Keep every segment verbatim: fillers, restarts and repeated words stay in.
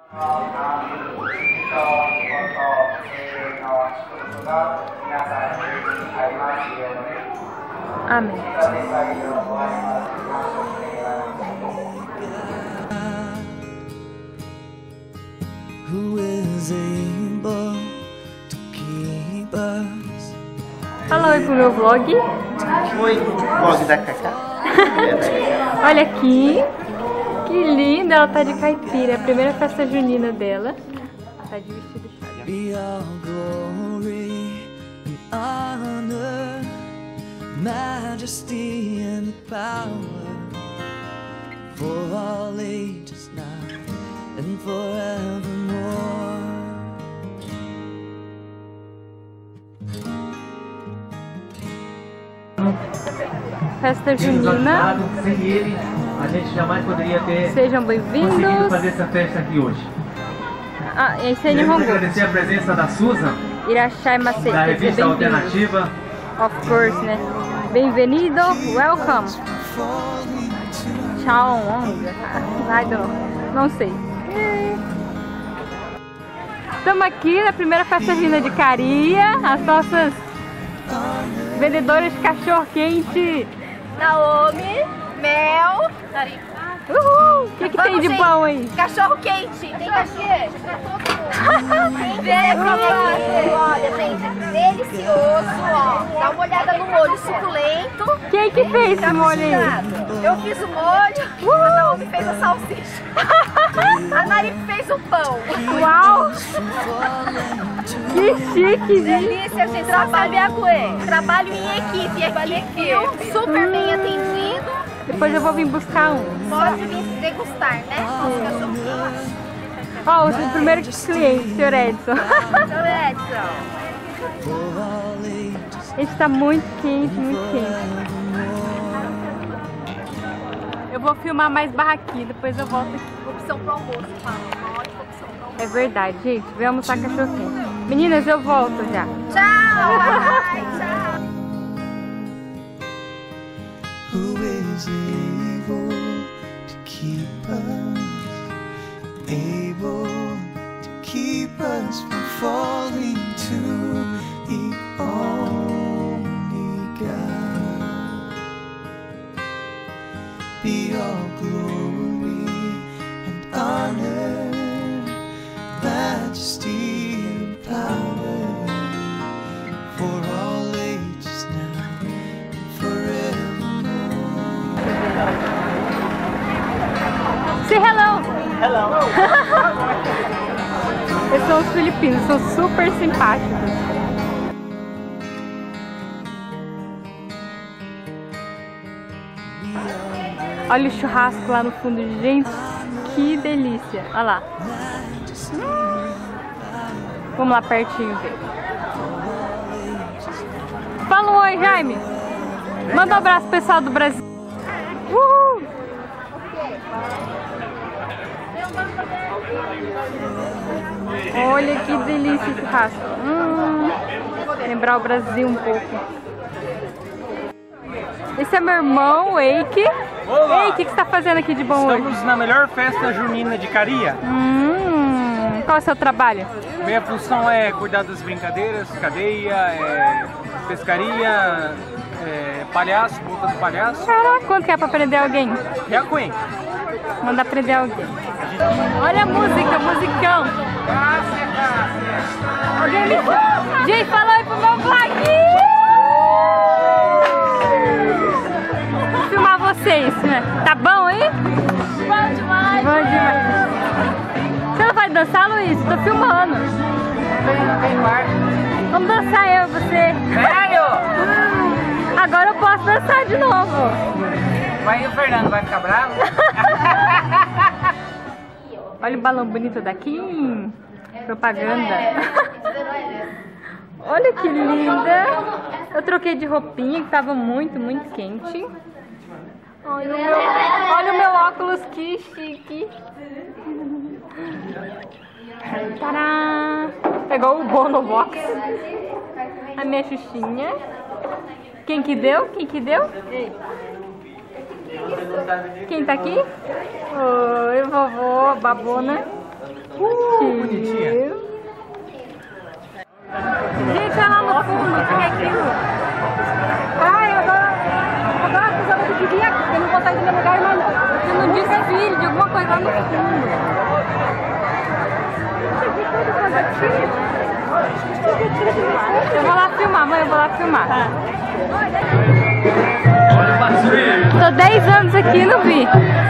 Amém. Fala oi pro meu vlog. Oi, vlog da Cacá. Olha aqui. Que linda, ela tá de caipira. É a primeira festa junina dela. Ela tá de vestido chave. Majesty and power for all ages now and forevermore. Festa junina. Sem ele, a gente jamais poderia ter Sejam bem-vindos. conseguido fazer essa festa aqui hoje. Ah, esse é Queremos Nihongo. agradecer a presença da Susan, Irashai Masei. da revista Alternativa. Of course, né? Bem-vindo, welcome. Tchau, I don't know. Não sei. Estamos aqui na primeira festa junina de Caria. As nossas vendedoras de cachorro-quente. Naomi, Mel, Uhul! O que, que tem de bom aí? cachorro quente. Tem cachê pra todo mundo. Vem pra você. Olha, gente, delicioso, ó. Dá uma olhada no molho suculento. Quem que fez esse molho aí? Eu fiz o molho, a Naomi fez a salsicha. A Nari fez o pão. Uau! Que chique, gente! Delícia, gente. Trabalho, trabalho em equipe aqui, viu? Super bem atendido. Depois eu vou vir buscar um. Pode vir degustar, né? Nosso cachorro. Ó, oh, o primeiro cliente, senhor Edson. Senhor Edson. Esse tá muito quente, muito quente. Eu vou filmar mais barraquinha, depois eu volto aqui. Opção pro almoço, fala. Uma ótima opção pro almoço. É verdade, gente. Vem almoçar cachorro quente. Meninas, eu volto já. Tchau! Bye, tchau! Who is able to keep us, able to keep us from falling to the only God. Be all glory and honor, majesty and power for all ages now and forever. Say hello! Hello. Eles são os filipinos, são super simpáticos. Olha o churrasco lá no fundo, gente, que delícia. Olha lá. Hum. Vamos lá pertinho ver. Fala um oi, Jaime. Manda um abraço pro pessoal do Brasil. Uhul. Olha que delícia esse churrasco. Hum, lembrar o Brasil um pouco. Esse é meu irmão, o Eike. Olá! Ei, o que, que você está fazendo aqui de bom hoje? Estamos na melhor festa junina de Caria. Hum, qual é o seu trabalho? Minha função é cuidar das brincadeiras, cadeia, é, pescaria, é, palhaço, boca do palhaço. Caraca, quanto que é pra prender alguém? Reacuém. Manda prender alguém. Olha a música, musicão. Alguém me... Gente, fala aí pro meu vlog. Vou filmar vocês, né? Tá bom, hein? Bom demais! Bom demais. Você não vai dançar, Luiz? Tô filmando. Vamos dançar eu e você. Hum, agora eu posso dançar de novo. Vai o Fernando, vai ficar bravo? Olha o balão bonito daqui. Propaganda. Olha que linda. Eu troquei de roupinha que tava muito, muito quente. Olha o meu, olha o meu óculos, que chique. Tcharam! Pegou o Bonobox. A minha xuxinha. Quem que deu? Quem que deu? Quem tá aqui? Oi, vovô, babona. Uh, bonitinha. Gente, olha lá no fundo, o que é aquilo? Ai, eu adoro, eu adoro a coisa do dia, porque eu não vou estar indo no lugar, mas não. Tem um desfile de alguma coisa lá no fundo. Eu vou lá filmar, mãe, eu vou lá filmar. Tô dez anos aqui e não vi.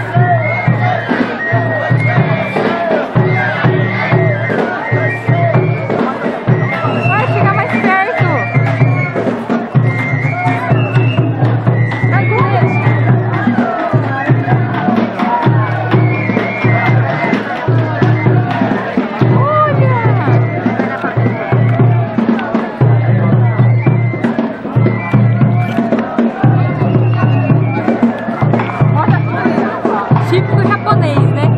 Vai chegar mais perto. Típico japonês, né?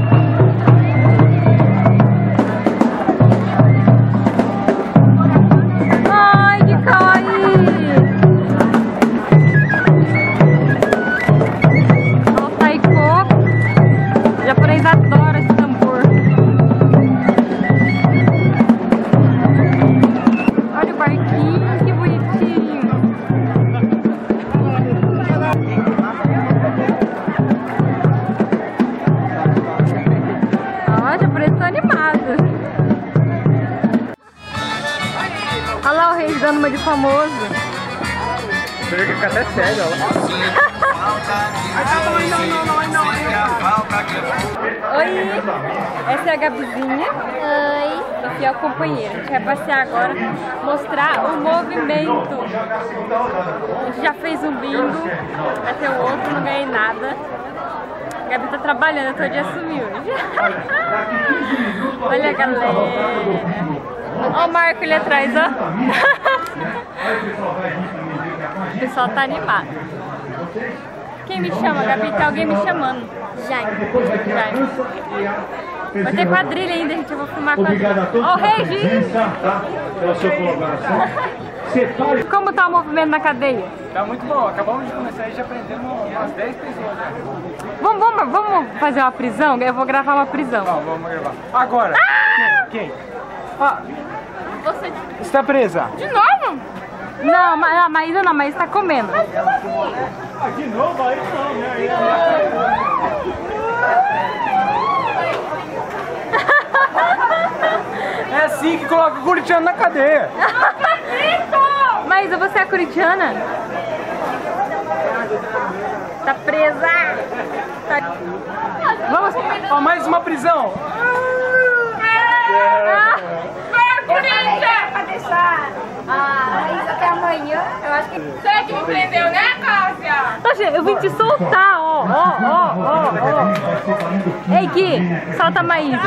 Ai, que kawaii! Olha o taiko. O japonês adora esse tambor. Olha o barquinho, que bonitinho. Animado. Olha lá o rei dando uma de famoso. Fica até sério, Oi, essa é a Gabizinha. Oi. A fiel companheira. A gente vai passear agora, mostrar o movimento. A gente já fez um bingo, vai ter o outro, não ganhei nada. A Gabi tá trabalhando, eu tô de assumir hoje. Olha a galera. Olha o Marco ali atrás, ó. O pessoal tá animado. Quem me chama, Gabi? Tem alguém me chamando. Jaime. Jaime. Vai ter quadrilha ainda, gente. Eu vou filmar a quadrilha. Ó, o Regis! Pela sua colaboração. Como tá o movimento na cadeia? Tá muito bom, acabamos de começar e já prendemos umas dez pessoas. Né? Vamos, vamos, vamos fazer uma prisão? Eu vou gravar uma prisão. Vamos, vamos gravar. Agora! Ah! Quem? Quem? Ah, você está presa. De novo? Não, mas a Maísa não, a Maísa tá comendo. Ah, de novo? Aí não, né? É assim que coloca o corintiano na cadeia. Maísa, você é corintiana? Tá presa. Tá... Vamos, ó, mais uma prisão. Ah. Pra deixar a Raíssa até amanhã. Eu acho que você que me prendeu, né, Cássia? Oxe, eu vim te soltar, ó, ó, ó, ó, ó. Ei, Gui, solta a Maísa.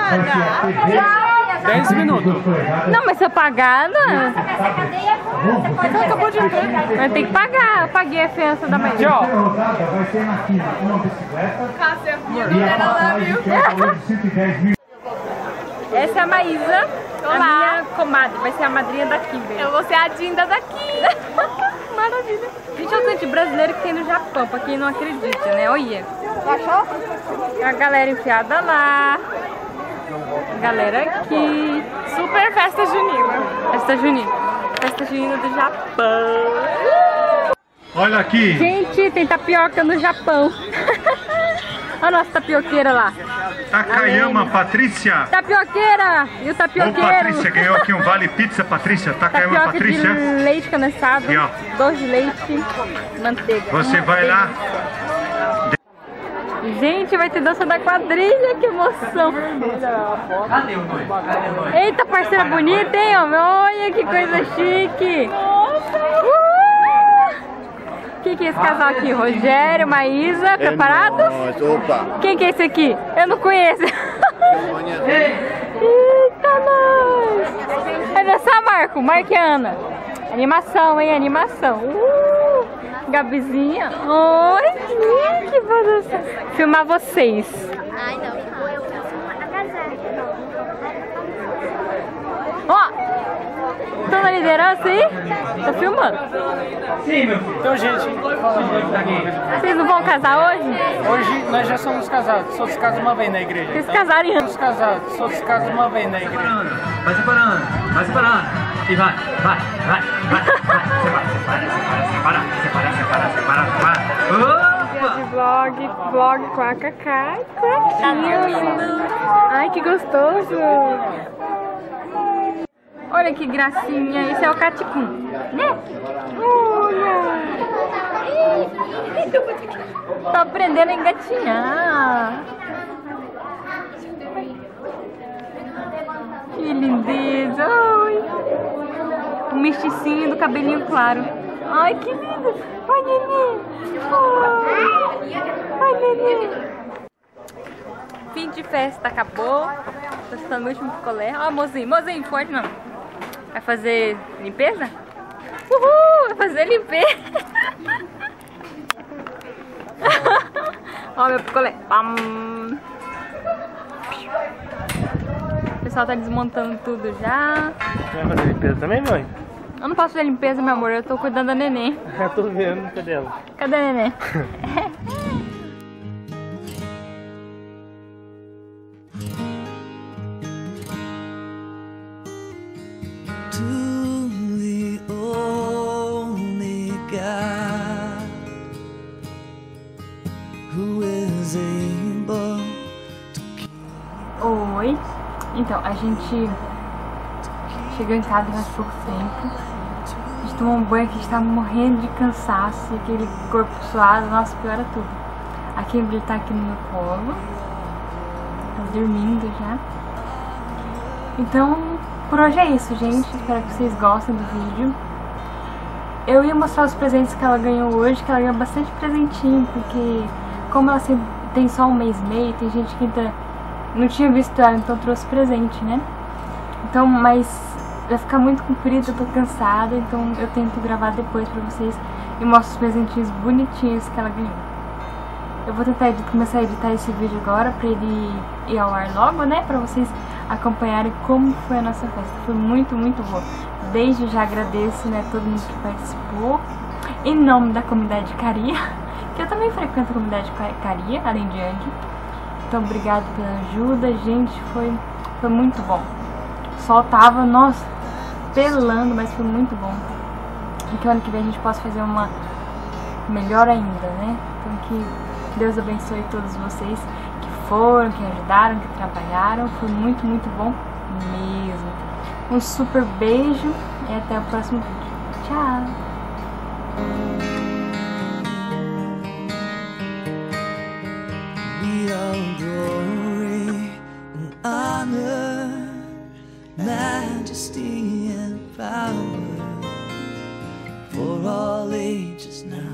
dez minutos. Não, mas se eu pagar, não. Essa cadeia você pode Acabou de ver. Mas tem que pagar. Eu paguei a fiança da Maísa. Tchau. Vai ser na quina, uma bicicleta. Cássia, E a passa aí que é o valor de cento e dez mil. Essa é a Maísa, a minha comadre. Vai ser a madrinha da Kimber. Eu vou ser a Dinda daqui. Maravilha. Gente, é o tanto brasileiro que tem no Japão, pra quem não acredita, né? Olha. achou? A galera enfiada lá. A galera aqui. Super festa junina. Festa junina. Festa junina do Japão. Olha aqui. Gente, tem tapioca no Japão. Olha a nossa tapioqueira lá. Takayama, Patrícia. Tapioqueira! E o Ô, tapioqueiro? Patrícia, ganhou aqui um vale pizza, Patrícia. Takayama, Tapioca Patrícia. de leite condensado, Aqui, ó. doce de leite, manteiga. Você Uma vai lá. delícia. Gente, vai ter dança da quadrilha, que emoção. Cadê o noivo? Cadê o noivo? Eita, parceira bonita, hein, homem? Olha que coisa chique. Uh! Quem que é esse casal aqui? Rogério, Maísa, preparados? Opa! Quem que é esse aqui? Eu não conheço. Eita, nós! Vai dançar, Marco? Marco e Ana. Animação, hein? Animação. Uh! Gabizinha. Oi, que vou dançar. Filmar vocês. Ai, não. Eu quero agasalho. Ó! Estão na liderança aí? Tá filmando? Sim, meu filho. Então, gente, falando aqui. Vocês não vão casar hoje? Hoje nós já somos casados. Só se casa uma vez na igreja. Vocês então, casarem somos casados. Só se casa uma vez na igreja. Vai separando, vai separando. E vai, vai, vai, vai, vai. Separa, separa, separa, separa, separa, separa, separa. Opa! De vlog, vlog com a Cacá e com a Tia. Ai, que gostoso! Olha que gracinha, esse é o Caticum, né? Olha! Tá aprendendo a engatinhar. Que lindeza! Ai. O misticinho do cabelinho claro. Ai, que lindo! Ai, neném! Ai, neném! Fim de festa acabou. Tô estando no último picolé. Ó, mozinho, mozinho, forte não. Vai fazer limpeza? Uhul! Vai fazer limpeza! Ó, meu picolé. Pam. O pessoal tá desmontando tudo já. Vai fazer limpeza também, mãe? Eu não posso fazer limpeza, meu amor. Eu tô cuidando da neném. Eu tô vendo, cadê ela? Cadê a neném? Oi, então a gente chegou em casa faz pouco tempo. A gente tomou um banho que a gente tava morrendo de cansaço e aquele corpo suado, nossa, piora tudo. A Kimberly tá aqui no meu colo, tá dormindo já. Então, por hoje é isso, gente. Espero que vocês gostem do vídeo. Eu ia mostrar os presentes que ela ganhou hoje, que ela ganhou bastante presentinho, porque como ela sempre tem só um mês e meio, tem gente que ainda não tinha visto ela, então trouxe presente, né? Então, mas vai ficar muito comprido, eu tô cansada, então eu tento gravar depois pra vocês e mostro os presentinhos bonitinhos que ela ganhou. Eu vou tentar editar, começar a editar esse vídeo agora pra ele ir ao ar logo, né? Pra vocês acompanharem como foi a nossa festa. Foi muito, muito boa. Desde já agradeço, né, todo mundo que participou. Em nome da comunidade Caria, que eu também frequento a comunidade Caria, além de Andy. Então, obrigado pela ajuda, gente, foi, foi muito bom. O sol tava, nossa, pelando, mas foi muito bom. E que ano que vem a gente possa fazer uma melhor ainda, né? Então, que Deus abençoe todos vocês que foram, que ajudaram, que trabalharam. Foi muito, muito bom mesmo. Um super beijo e até o próximo vídeo. Tchau! Glory and honor, majesty and power for all ages now.